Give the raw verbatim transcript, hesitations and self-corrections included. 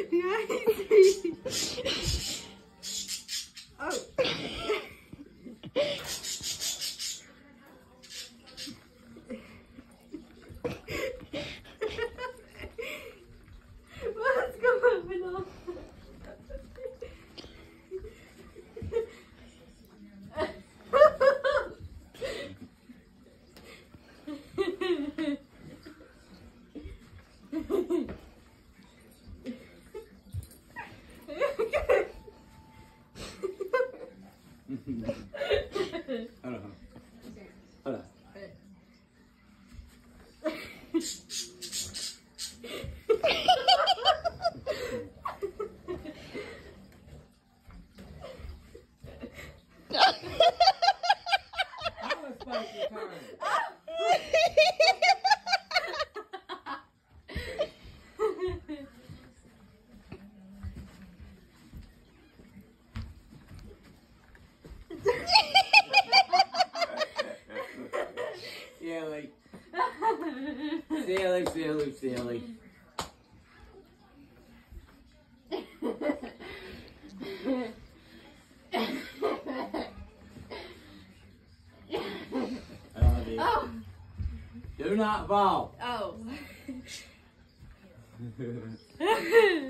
Oh. What's going on? Hold on. Hold on. How is supposed to turn? Silly. Silly, silly, silly. I love you. Oh. Do not fall. Oh.